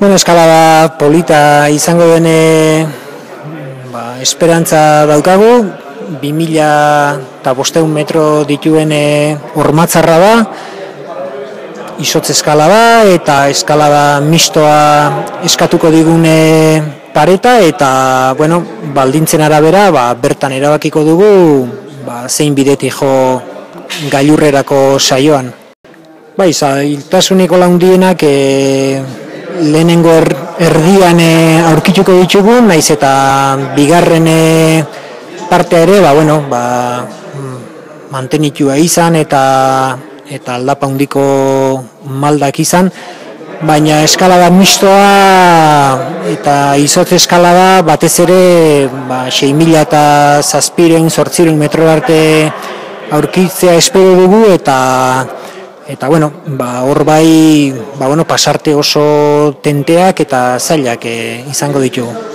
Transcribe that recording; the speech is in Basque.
Bueno, eskalada polita izango dene esperantza daukagu, 2500 metro dituen hormatzarra da, izotz eskalada eta eskalada mistoa eskatuko digune pareta eta, bueno, baldintzen arabera, bertan erabakiko dugu zein bidetik jo gailurrerako saioan. Zailtasuneko laundienak lehenengo erdian aurkituko ditugu, naiz eta bigarren partea ere, mantenitua izan eta aldapa handiko maldak izan, baina eskalada mistoa eta izotz eskalada batez ere 6.700-8.000 metro arte aurkitzea espero dugu eta hor bai pasarte oso tenteak eta zailak izango ditugu.